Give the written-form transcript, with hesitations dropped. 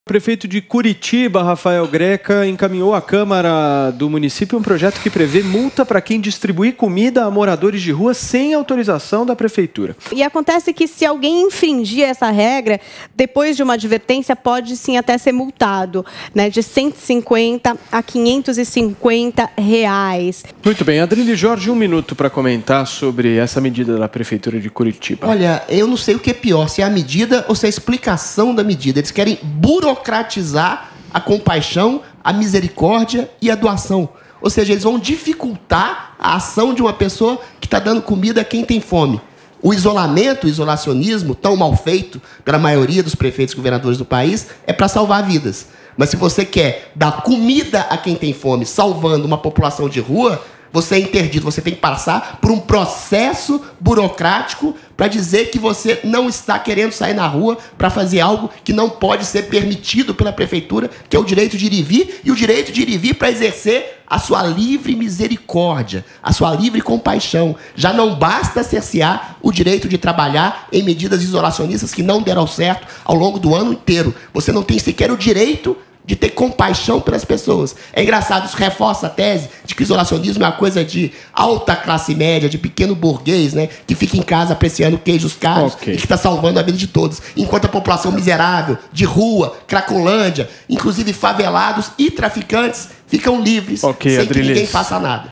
O prefeito de Curitiba, Rafael Greca, encaminhou à Câmara do município um projeto que prevê multa para quem distribuir comida a moradores de rua sem autorização da prefeitura. E acontece que se alguém infringir essa regra, depois de uma advertência, pode sim até ser multado, né, de 150 a 550 reais. Muito bem, Adrilho Jorge, um minuto para comentar sobre essa medida da prefeitura de Curitiba. Olha, eu não sei o que é pior, se é a medida ou se é a explicação da medida. Eles querem burocratizar a compaixão, a misericórdia e a doação. Ou seja, eles vão dificultar a ação de uma pessoa que está dando comida a quem tem fome. O isolamento, o isolacionismo, tão mal feito pela maioria dos prefeitos e governadores do país, é para salvar vidas. Mas se você quer dar comida a quem tem fome, salvando uma população de rua, você é interdito, você tem que passar por um processo burocrático para dizer que você não está querendo sair na rua para fazer algo que não pode ser permitido pela prefeitura, que é o direito de ir e vir, e o direito de ir e vir para exercer a sua livre misericórdia, a sua livre compaixão. Já não basta cercear o direito de trabalhar em medidas isolacionistas que não deram certo ao longo do ano inteiro. Você não tem sequer o direito de ter compaixão pelas pessoas. É engraçado, isso reforça a tese de que o isolacionismo é uma coisa de alta classe média, de pequeno burguês, né, que fica em casa apreciando queijos caros e que está salvando a vida de todos. Enquanto a população miserável, de rua, cracolândia, inclusive favelados e traficantes, ficam livres sem que ninguém faça nada.